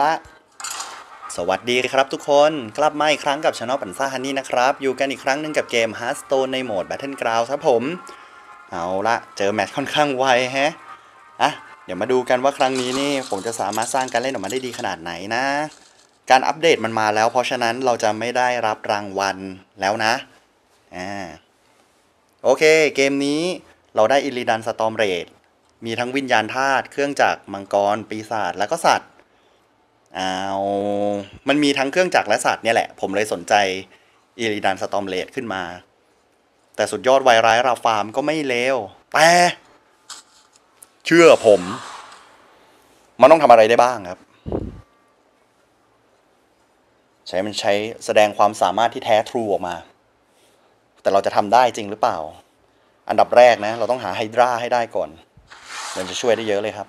ละสวัสดีครับทุกคนกลับมาอีกครั้งกับ Channel ปั่นซ่าฮันนี่นะครับอยู่กันอีกครั้งหนึ่งกับเกม Hearthstone ในโหมด Battleground ครับผมเอาละเจอแมตช์ค่อนข้างไวแฮะเดี๋ยวมาดูกันว่าครั้งนี้นี่ผมจะสามารถสร้างการเล่นออกมาได้ดีขนาดไหนนะการอัปเดตมันมาแล้วเพราะฉะนั้นเราจะไม่ได้รับรางวัลแล้วนะโอเคเกมนี้เราได้อิริดันสตอมเรดมีทั้งวิญญาณธาตุเครื่องจักรมังกรปีศาจแล้วก็สัตว์มันมีทั้งเครื่องจักรและสัตว์เนี่ยแหละผมเลยสนใจอิริดันสตอมเรดขึ้นมาแต่สุดยอดไวร้ายราฟาร์มก็ไม่เลวแต่เชื่อผมมันต้องทำอะไรได้บ้างครับใช้แสดงความสามารถที่แท้ทรูออกมาแต่เราจะทำได้จริงหรือเปล่าอันดับแรกนะเราต้องหาไฮดราให้ได้ก่อนมันจะช่วยได้เยอะเลยครับ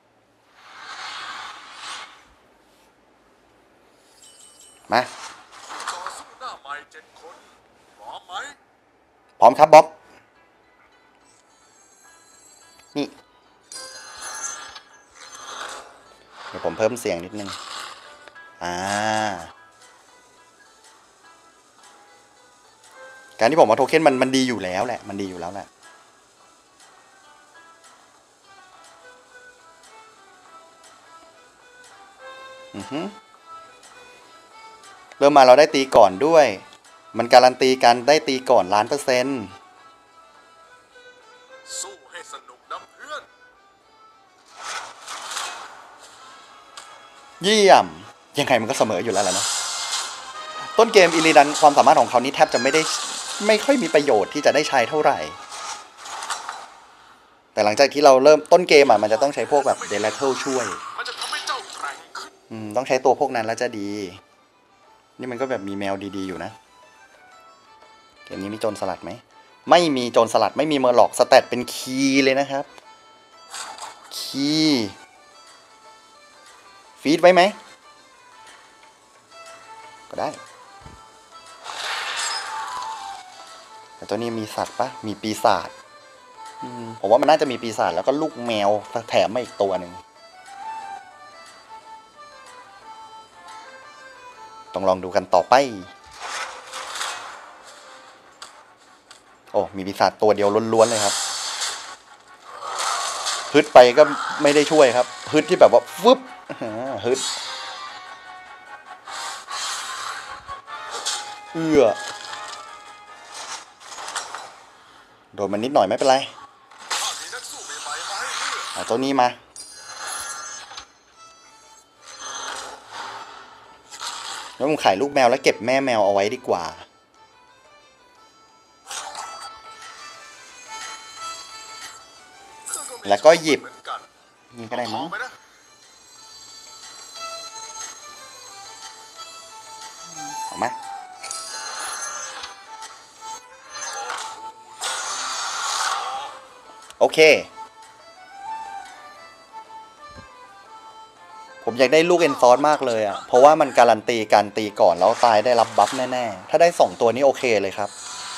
มาพร้อมครับบ๊อบนี่เดี๋ยวผมเพิ่มเสียงนิดนึงการที่ผมเอาโทเค็นมันดีอยู่แล้วแหละมันดีอยู่แล้วแหละเริ่มมาเราได้ตีก่อนด้วยมันการันตีการได้ตีก่อน1,000,000%สู้ให้สนุกนะเพื่อนเยี่ยมยังไงมันก็เสมออยู่แล้วแหละเนาะต้นเกมอิริดันความสามารถของเขานี้แทบจะไม่ค่อยมีประโยชน์ที่จะได้ใช้เท่าไหร่แต่หลังจากที่เราเริ่มต้นเกมมันจะต้องใช้พวกแบบเดลเทลช่วยต้องใช้ตัวพวกนั้นแล้วจะดีนี่มันก็แบบมีแมวดีๆอยู่นะเกมนี้มีโจรสลัดไหมไม่มีโจรสลัดไม่มีเมอร์ล็อกสแตทเป็นคีย์เลยนะครับคีย์ฟีดไว้ไหมก็ได้แต่ตัวนี้มีสัตว์ปะมีปีศาจผมว่ามันน่าจะมีปีศาจแล้วก็ลูกแมวแถมมาอีกตัวหนึ่งต้องลองดูกันต่อไปโอ้มีปีศาจตัวเดียวล้วนๆเลยครับฮึดไปก็ไม่ได้ช่วยครับฮึดที่แบบว่าฟึบฮึดโดนมันนิดหน่อยไม่เป็นไรเอาตัวนี้มาแล้วผมขายลูกแมวแล้วเก็บแม่แมวเอาไว้ดีกว่าแล้วก็หยิบนี่ก็ได้มั้งเอามาโอเคผมอยากได้ลูกเอนฟอร์มากเลยเพราะว่ามันการันตีการตีก่อนแล้วตายได้รับบัฟแน่ๆถ้าได้2ตัวนี้โอเคเลยครับ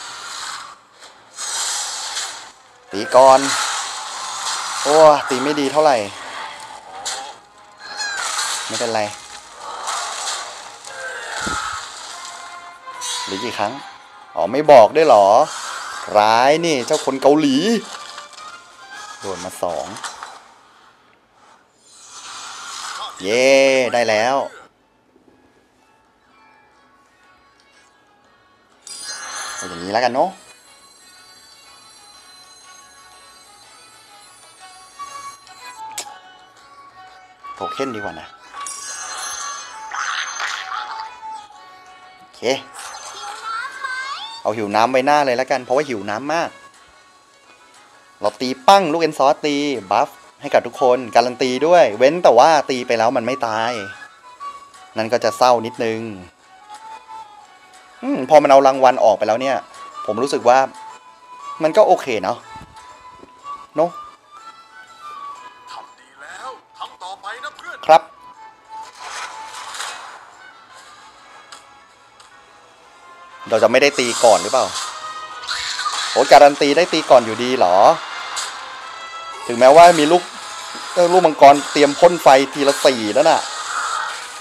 ตีก่อนโอ้ตีไม่ดีเท่าไหร่ไม่เป็นไรหรือกี่ครั้งไม่บอกด้วยเหรอร้ายนี่เจ้าคนเกาหลีโดนมา2เย้ได้แล้วเอาอย่างนี้แล้วกันเนาะโทเค็นดีกว่านะโอเคเอาหิวน้ำไว้หน้าเลยแล้วกันเพราะว่าหิวน้ำมากเราตีปั้งลูกเอ็นซอสตีบัฟให้กับทุกคนการันตีด้วยเว้นแต่ว่าตีไปแล้วมันไม่ตายนั่นก็จะเศร้านิดนึงพอมันเอารางวัลออกไปแล้วเนี่ยผมรู้สึกว่ามันก็โอเคเนาะทำดีแล้วทำต่อไปนะเพื่อนครับเราจะไม่ได้ตีก่อนหรือเปล่าการันตีได้ตีก่อนอยู่ดีเหรอถึงแม้ว่ามีลูกมังกรเตรียมพ่นไฟทีละ4แล้วน่ะ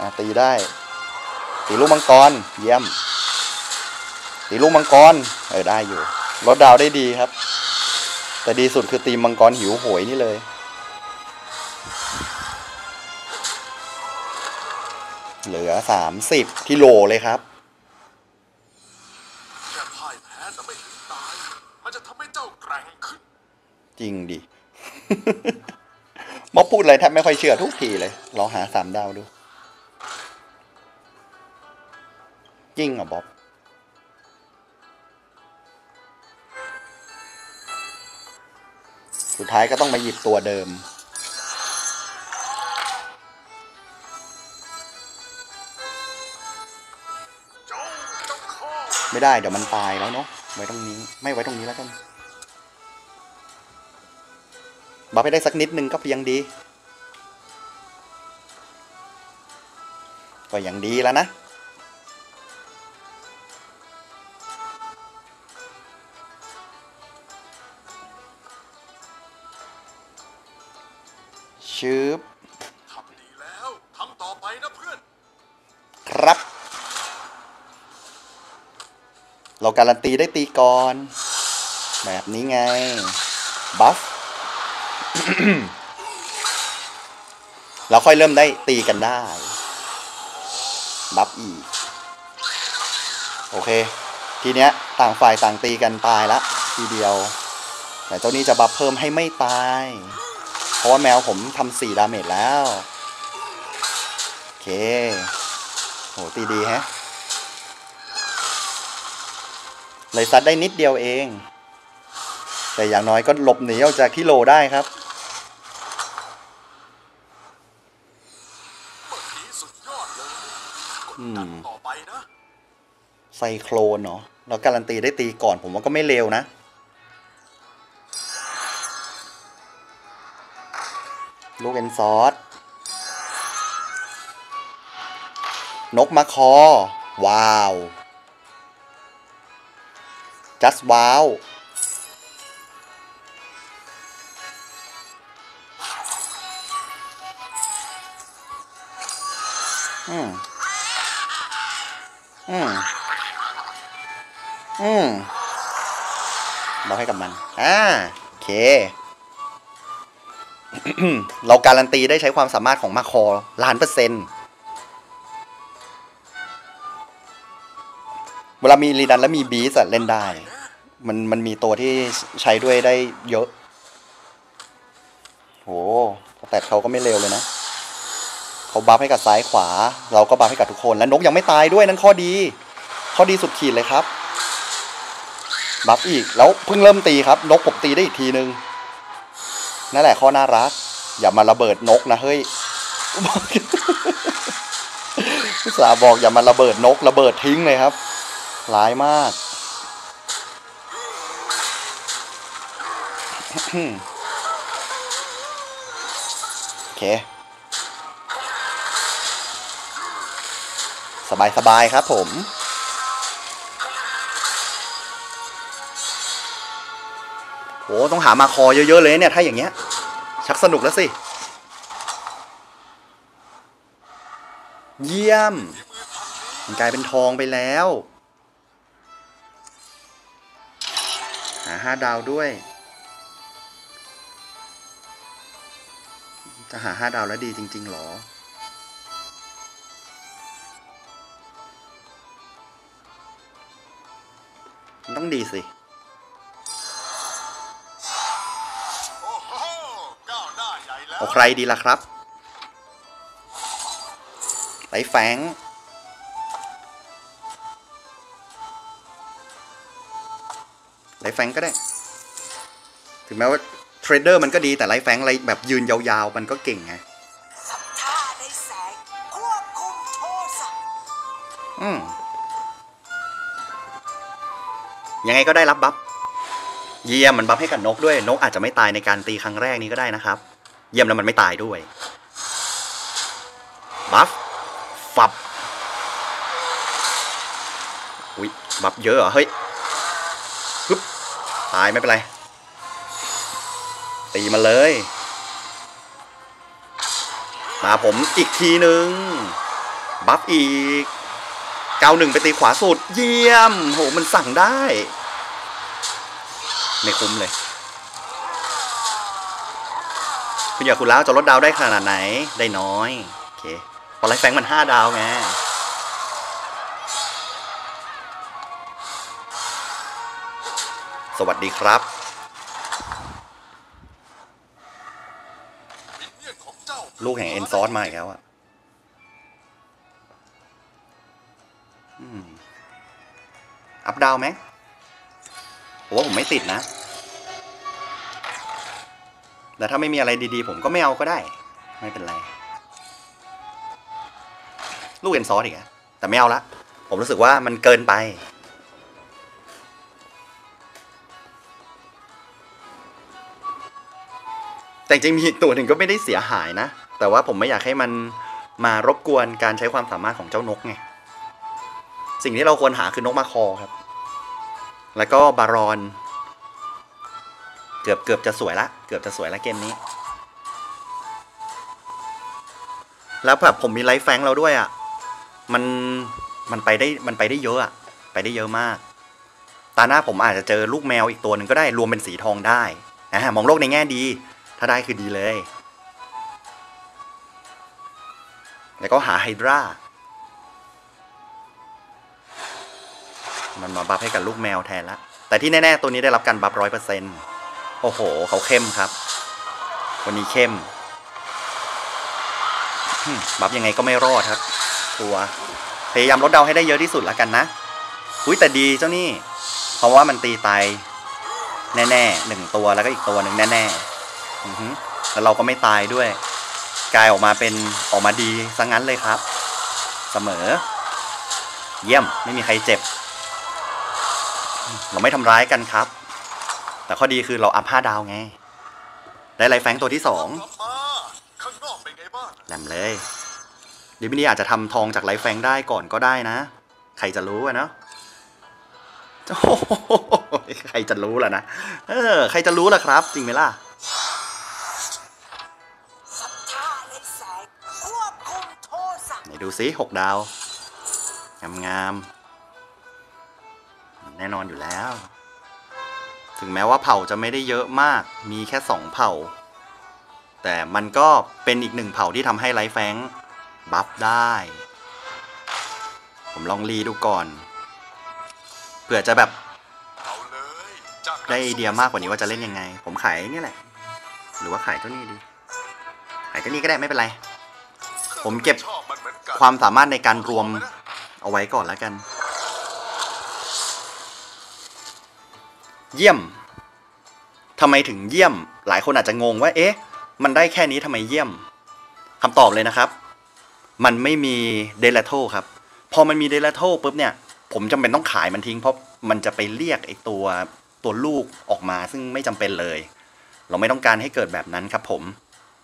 ตีได้ตีลูกมังกรเยี่ยมตีลูกมังกรได้อยู่ลดดาวได้ดีครับแต่ดีสุดคือตีมังกรหิวโหยนี่เลยเหลือ30ที่โหลเลยครับแค่พ่ายแพ้แต่ไม่ถึงตายมันจะทำให้เจ้าแกร่งขึ้นจริงดิ มาพูดอะไรแทบไม่ค่อยเชื่อทุกทีเลยลองหา3 ดาวดูจริงเหรอบ๊อบสุดท้ายก็ต้องมาหยิบตัวเดิมไม่ได้เดี๋ยวมันตายแล้วเนาะไว้ตรงนี้ไม่ไว้ตรงนี้แล้วกันบัฟให้ได้สักนิดนึงก็ยังดีก็ยังดีแล้วนะชืบทำดีแล้วทำต่อไปนะเพื่อนครับเราการันตีได้ตีก่อนแบบนี้ไงบัฟ เราค่อยเริ่มได้ตีกันได้บัฟอีกโอเคทีเนี้ยต่างฝ่ายต่างตีกันตายละทีเดียวแต่เจ้านี้จะบัฟเพิ่มให้ไม่ตายเพราะว่าแมวผมทำ4 ดาเมจแล้วโอเคโหตีดีฮะเลยซัดได้นิดเดียวเองแต่อย่างน้อยก็หลบหนีออกจากที่โลได้ครับสุดยอดเลยต่อไปนะไซโคลนเนาะเราการันตีได้ตีก่อนผมว่าก็ไม่เลวนะลูกเอ็นซอสนกมาคอว้าวจัสว้าวเราให้กับมันโอเค เราการันตีได้ใช้ความสามารถของมาคอ1,000,000%เวลามีรีดันและมีบีสเล่นได้มันมีตัวที่ใช้ด้วยได้เยอะโหแต่เขาก็ไม่เร็วเลยนะเขาบัฟให้กับซ้ายขวาเราก็บัฟให้กับทุกคนและนกยังไม่ตายด้วยนั่นข้อดีสุดขีดเลยครับบัฟอีกแล้วเพิ่งเริ่มตีครับนกผมตีได้อีกทีนึงนั่นแหละข้อน่ารักอย่ามาระเบิดนกนะเฮ้ยพี่สาบอกอย่ามาระเบิดนกระเบิดทิ้งเลยครับร้ายมากโอเคสบายครับผมโหต้องหามาคอเยอะๆเลยเนี่ยถ้าอย่างเงี้ยชักสนุกแล้วสิเยี่ยมมันกลายเป็นทองไปแล้วหา5 ดาวด้วยจะหา5 ดาวแล้วดีจริงๆหรอมันต้องดีสิเอาใครดีล่ะครับไต้แฟงไลฟ์แฟงก็ได้ถึงแม้ว่าเทรดเดอร์มันก็ดีแต่ไลฟ์แฟงอะไรแบบยืนยาวๆมันก็เก่งไงยังไงก็ได้รับบัฟเยี่ยมมันบัฟให้กับนกด้วยนกอาจจะไม่ตายในการตีครั้งแรกนี้ก็ได้นะครับเยี่ยมแล้วมันไม่ตายด้วยบัฟฟับอุ๊ยบัฟเยอะเหรอเฮ้ยปึ๊บตายไม่เป็นไรตีมาเลยมาผมอีกทีนึงบัฟอีก91ไปตีขวาสุดเยี่ยมโหมันสั่งได้ไม่คุ้มเลยคุณอยากคุณแล้วจะลดดาวได้ขนาดไหนได้น้อยโอเคพอไลฟ์แฟงมัน5 ดาวไงสวัสดีครับลูกแห่งเอ็นซอสมาอีกแล้วอะอัพดาวไหมผมว่าผมไม่ติดนะแต่ถ้าไม่มีอะไรดีๆผมก็ไม่เอาก็ได้ไม่เป็นไรลูกเอ็นซอสอีกอะแต่ไม่เอาละผมรู้สึกว่ามันเกินไปแต่จริงมีตัวหนึ่งก็ไม่ได้เสียหายนะแต่ว่าผมไม่อยากให้มันมารบกวนการใช้ความสามารถของเจ้านกไงสิ่งที่เราควรหาคือนกมาคอครับแล้วก็บารอนเกือบจะสวยละเกมนี้แล้วแบบผมมีไลฟ์แฟงเราด้วยอ่ะมันไปได้เยอะอ่ะไปได้เยอะมากตาหน้าผมอาจจะเจอลูกแมวอีกตัวหนึ่งก็ได้รวมเป็นสีทองได้มองโลกในแง่ดีถ้าได้คือดีเลยแล้วก็หาไฮดรามันมาบัฟให้กับลูกแมวแทนละแต่ที่แน่ๆตัวนี้ได้รับการบัฟ100%โอ้โหเขาเข้มครับวันนี้เข้มบัฟยังไงก็ไม่รอดครับตัวพยายามลดดาวให้ได้เยอะที่สุดแล้วกันนะอุ้ยแต่ดีเจ้านี่เพราะว่ามันตีตายแน่ๆ1 ตัวแล้วก็อีกตัวหนึ่งแน่ๆแล้วเราก็ไม่ตายด้วยกลายออกมาดีซะงั้นเลยครับเสมอเยี่ยมไม่มีใครเจ็บเราไม่ทำร้ายกันครับแต่ข้อดีคือเราอัพ5 ดาวไงได้ไลฟ์แฟงตัวที่2แหลมเลยดิมินี่อาจจะทำทองจากไลฟ์แฟงได้ก่อนก็ได้นะใครจะรู้อะเนาะใครจะรู้ล่ะนะใครจะรู้ล่ะครับจริงไหมล่ะไหนดูซิ6 ดาวงามแน่นอนอยู่แล้วถึงแม้ว่าเผ่าจะไม่ได้เยอะมากมีแค่2 เผ่าแต่มันก็เป็นอีก1 เผ่าที่ทำให้ไลฟ์แฟงบัฟได้ผมลองรีดูก่อนเผื่อจะแบบได้ไอเดียมากกว่านี้ว่าจะเล่นยังไงผมขายนี่แหละหรือว่าขายเจ้านี่ดีขายเจ้านี่ก็ได้ไม่เป็นไรผมเก็บความสามารถในการรวมเอาไว้ก่อนแล้วกันเยี่ยมทำไมถึงเยี่ยมหลายคนอาจจะงงว่าเอ๊ะมันได้แค่นี้ทำไมเยี่ยมคำตอบเลยนะครับมันไม่มีเดลาโทครับพอมันมีเดลาโทปุ๊บเนี่ยผมจำเป็นต้องขายมันทิ้งเพราะมันจะไปเรียกไอ้ตัวลูกออกมาซึ่งไม่จำเป็นเลยเราไม่ต้องการให้เกิดแบบนั้นครับผม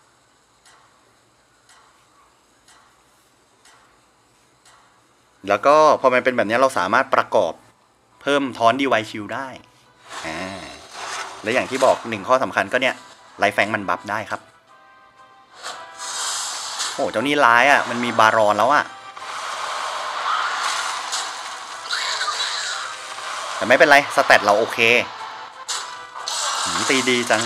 แล้วก็พอมันเป็นแบบนี้เราสามารถประกอบเพิ่มทอนดีไวชิลได้และอย่างที่บอก1 ข้อสำคัญก็เนี่ยไลฟ์แฟงมันบัฟได้ครับโอ้เจ้านี่ร้ายอ่ะมันมีบารอนแล้วอ่ะแต่ไม่เป็นไรสเตตเราโอเคตีดีจัง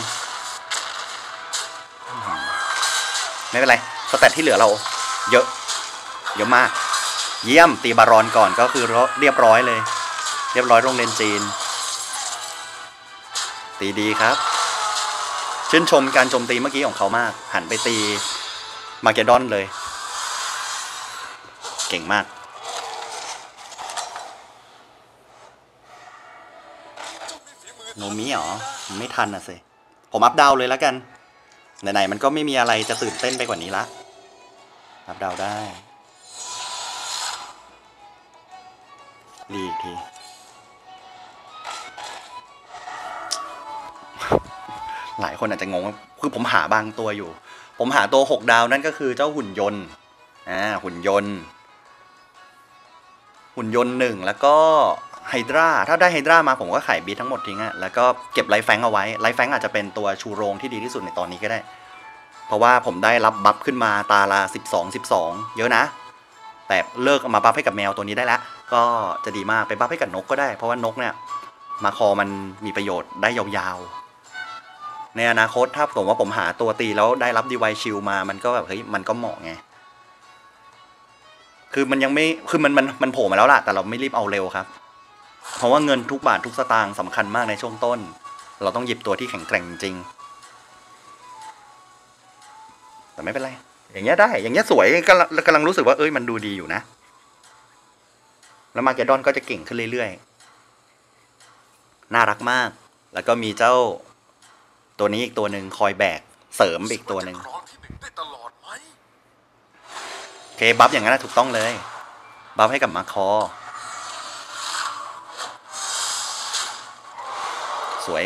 ไม่เป็นไรสเตตที่เหลือเราเยอะมากเยี่ยมตีบารอนก่อนก็คือเรียบร้อยเลยเรียบร้อยโรงเรียนจีนตีดีครับชื่นชมการโจมตีเมื่อกี้ของเขามากหันไปตีมาเกดอนเลยเก่งมากโนมิเหรอไม่ทันนะสิผมอัพดาวเลยแล้วกันไหนๆมันก็ไม่มีอะไรจะตื่นเต้นไปกว่านี้ละอัพดาวได้รีอีกทีหลายคนอาจจะงงว่าคือผมหาบางตัวอยู่ผมหาตัว6 ดาวนั่นก็คือเจ้าหุ่นยนต์หุ่นยนต์1แล้วก็ไฮดราถ้าได้ไฮดรามาผมก็ขายบีททั้งหมดทิ้งอะแล้วก็เก็บไลฟ์แฟงเอาไว้ไลฟ์แฟงอาจจะเป็นตัวชูโรงที่ดีที่สุดในตอนนี้ก็ได้เพราะว่าผมได้รับบัฟขึ้นมาตาละ12 เยอะนะแแต่เลิกเอามาบัฟให้กับแมวตัวนี้ได้แล้วก็จะดีมากไปบัฟให้กับนกก็ได้เพราะว่านกเนี่ยมาคอมันมีประโยชน์ได้ยาวๆในอนาคตถ้าผมว่าผมหาตัวตีแล้วได้รับดีไวชิลมามันก็แบบเฮ้ยมันก็เหมาะไงคือมันยังไม่คือมันโผล่มาแล้วล่ะแต่เราไม่รีบเอาเร็วครับเพราะว่าเงินทุกบาททุกสตางค์สำคัญมากในช่วงต้นเราต้องหยิบตัวที่แข็งแกร่งจริงแต่ไม่เป็นไรอย่างเงี้ยได้อย่างเงี้ยสวยกำลังรู้สึกว่าเอ้ยมันดูดีอยู่นะแล้วมาเกดอนก็จะเก่งขึ้นเรื่อยๆน่ารักมากแล้วก็มีเจ้าตัวนี้อีกตัวหนึ่งคอยแบกเสริมอีกตัวหนึ่งครองที่หนึ่งได้ตลอดไหมโอเคบัฟอย่างนั้นถูกต้องเลยบัฟให้กับมาคอสวย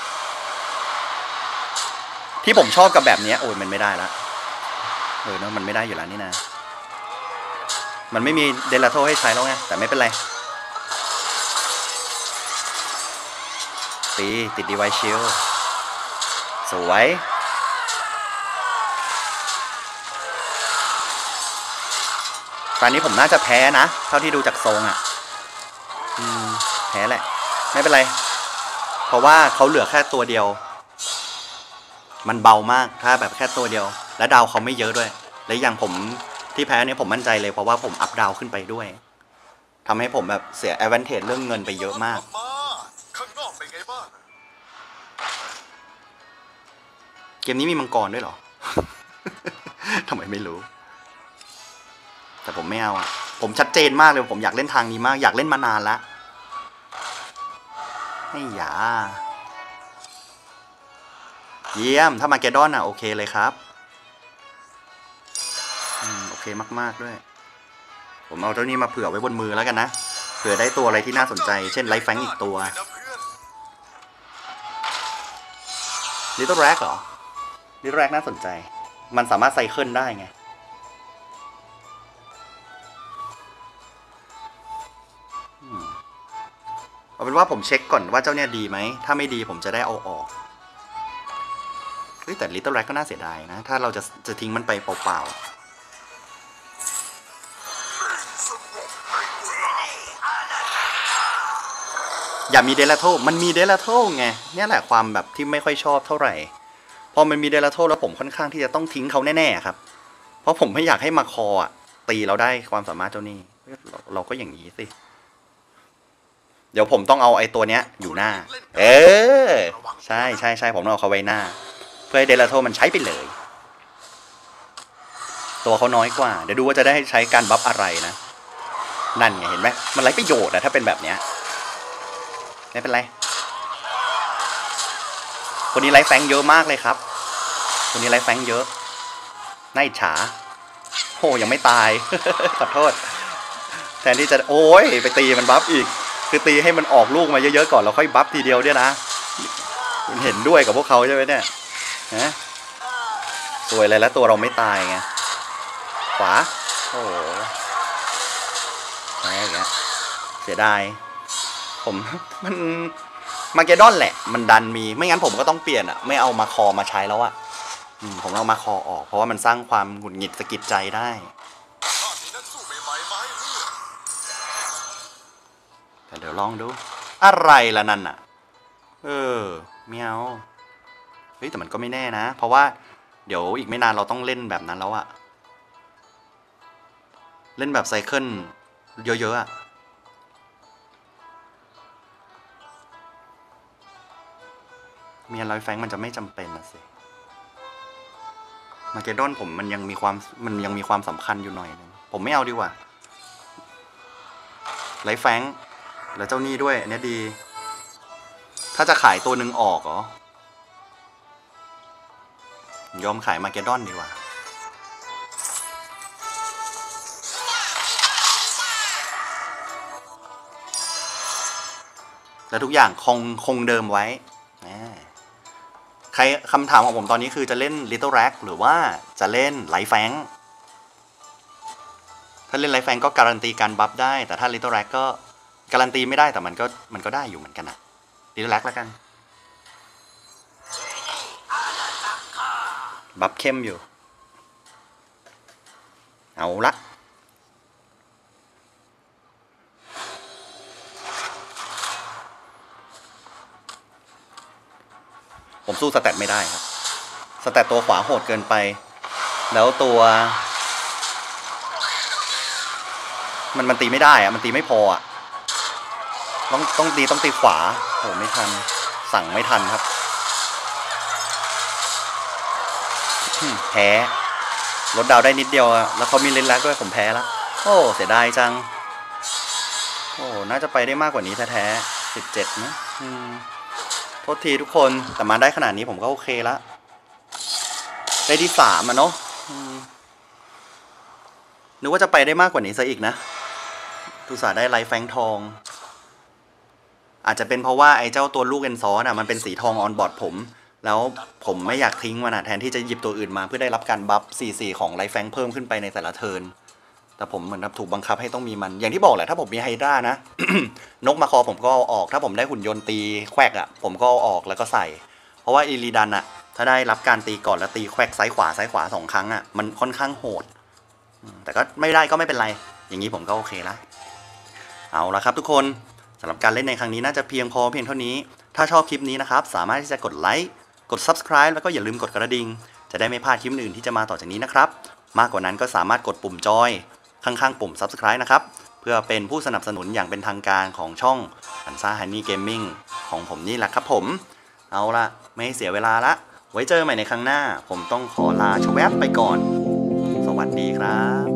ที่ผมชอบกับแบบนี้โอ้ยมันไม่ได้ละเนาะมันไม่ได้อยู่แล้วนี่นะมันไม่มีเดลาโทให้ใช้แล้วไงแต่ไม่เป็นไรตีติดดีไวชิลสวยตอนนี้ผมน่าจะแพ้นะเท่าที่ดูจากทรงอ่ะแพ้แหละไม่เป็นไรเพราะว่าเขาเหลือแค่ตัวเดียวมันเบามากถ้าแบบแค่ตัวเดียวและดาวเขาไม่เยอะด้วยและอย่างผมที่แพ้เนี่ยผมมั่นใจเลยเพราะว่าผมอัพดาวขึ้นไปด้วยทำให้ผมแบบเสียแอดวานเทจเรื่องเงินไปเยอะมากข้างนอกเป็นไงบ้างเกมนี้มีมังกรด้วยเหรอ ทำไมไม่รู้แต่ผมไม่เอาอ่ะผมชัดเจนมากเลยผมอยากเล่นทางนี้มากอยากเล่นมานานละไม่หยาเยี่ยมถ้ามาเกดอนอ่ะโอเคเลยครับโอเคมากๆด้วยผมเอาเจ้านี้มาเผื่อไว้บนมือแล้วกันนะเผื่อได้ตัวอะไรที่น่าสนใจเช่นไลฟ์แฟงอีกตัวลิตเติ้ลแร็กเหรอลิตเติ้ลแร็กน่าสนใจมันสามารถไซเคิลได้ไงเอาเป็นว่าผมเช็คก่อนว่าเจ้าเนี่ยดีไหมถ้าไม่ดีผมจะได้เอาออกแต่ Little Rat ก็น่าเสียดายนะถ้าเราจะทิ้งมันไปเปล่าๆอย่ามีเดลาโทมันมีเดลาโทไงเนี่ยแหละความแบบที่ไม่ค่อยชอบเท่าไหร่พอมันมีเดลาโทแล้วผมค่อนข้างที่จะต้องทิ้งเขาแน่ๆครับเพราะผมไม่อยากให้มาคอตีเราได้ความสามารถเจ้านี่เราก็อย่างนี้สิเดี๋ยวผมต้องเอาไอ้ตัวเนี้ยอยู่หน้าใช่ใช่ใช่ผมต้องเอาเขาไว้หน้าเพื่อให้เดลาโทมันใช้ไปเลยตัวเขาน้อยกว่าเดี๋ยวดูว่าจะได้ใช้การบัฟอะไรนะนั่นไงเห็นไหมมันไร้ประโยชน์นะถ้าเป็นแบบเนี้ยไม่เป็นไรคนนี้ไร้แฟงเยอะมากเลยครับคนนี้ไร้แฟงเยอะน่าอิจฉาโอ้ยังไม่ตาย ขอโทษแทนที่จะโอ้ยไปตีมันบัฟอีกคือตีให้มันออกลูกมาเยอะๆก่อนแล้วค่อยบัฟทีเดียวเนี่ยนะคุณเห็นด้วยกับพวกเขาใช่ไหมเนี่ยฮะสวยเลยแล้วตัวเราไม่ตายไงขวาโอ้โหอะไรอย่างเงี้ยเสียดายผมมันมาเกดอนแหละมันดันมีไม่งั้นผมก็ต้องเปลี่ยนอ่ะไม่เอามาคอมาใช้แล้วอ่ะผมเอามาคอออกเพราะว่ามันสร้างความหงุดหงิดสะกิดใจได้แต่เดี๋ยวลองดูอะไรล่ะนั่นอ่ะไม่เอาเฮ้ยแต่มันก็ไม่แน่นะเพราะว่าเดี๋ยวอีกไม่นานเราต้องเล่นแบบนั้นแล้วอะเล่นแบบไซเคิลเยอะๆอะมีอะไรแฟงมันจะไม่จำเป็นนะสิมาเกดอนผมมันยังมีความสำคัญอยู่หน่อยนึงผมไม่เอาดีกว่าไลฟ์แฟงแล้วเจ้านี่ด้วยอันนี้ดีถ้าจะขายตัวหนึ่งออกเหรอยอมขายมาเกดอนดีกว่าแล้วทุกอย่างคงเดิมไว้ใครคำถามของผมตอนนี้คือจะเล่น Little Rat หรือว่าจะเล่นไลฟ์แฟงถ้าเล่นไลฟ์แฟงก็การันตีการบัฟได้แต่ถ้า Little Rat ก็การันตีไม่ได้แต่มันก็ได้อยู่เหมือนกันนะ Little Rat แล้วกันบัฟเข้มอยู่เอาละสู้สแตทไม่ได้ครับสแตทตัวขวาโหดเกินไปแล้วตัวมันตีไม่ได้อะมันตีไม่พออะต้องตีขวาโอ้ไม่ทันสั่งไม่ทันครับแพ้ลดดาวได้นิดเดียวอะแล้วเขามีเลนแลกด้วยผมแพ้ละโอ้เสียดายจังโอ้น่าจะไปได้มากกว่านี้แท้ๆ17นะโทษทีทุกคนแต่มาได้ขนาดนี้ผมก็โอเคละได้ที่3อะเนาะนึกว่าจะไปได้มากกว่านี้ซะอีกนะตุสาได้ไลฟ์แฟงทองอาจจะเป็นเพราะว่าไอ้เจ้าตัวลูกเอนซอสอะมันเป็นสีทองออนบอร์ดผมแล้วผมไม่อยากทิ้งมันอะแทนที่จะหยิบตัวอื่นมาเพื่อได้รับการบัฟ4-4ของไลฟ์แฟงเพิ่มขึ้นไปในแต่ละเทิร์นแต่ผมเหมือนถูกบังคับให้ต้องมีมันอย่างที่บอกแหละถ้าผมมีไฮดรานะ นกมาคอผมก็เอาออกถ้าผมได้หุ่นยนต์ตีแควกอะผมก็เอาออกแล้วก็ใส่เพราะว่าอิริดันอะถ้าได้รับการตีก่อนแล้วตีแควกซ้ายขวา2 ครั้งอะมันค่อนข้างโหดแต่ก็ไม่ได้ก็ไม่เป็นไรอย่างนี้ผมก็โอเคละเอาละครับทุกคนสำหรับการเล่นในครั้งนี้น่าจะเพียงเท่านี้ถ้าชอบคลิปนี้นะครับสามารถที่จะกดไลค์กด Subscribe แล้วก็อย่าลืมกดกระดิ่งจะได้ไม่พลาดคลิปอื่นที่จะมาต่อจากนี้นะครับมากกว่านั้นก็สามารถกดปุ่มจอยข้างๆปุ่ม Subscribe นะครับเพื่อเป็นผู้สนับสนุนอย่างเป็นทางการของช่องอันซ่าฮันนี่เกมมิ่งของผมนี่แหละครับผมเอาละไม่ให้เสียเวลาละไว้เจอใหม่ในครั้งหน้าผมต้องขอลาชแวบไปก่อนสวัสดีครับ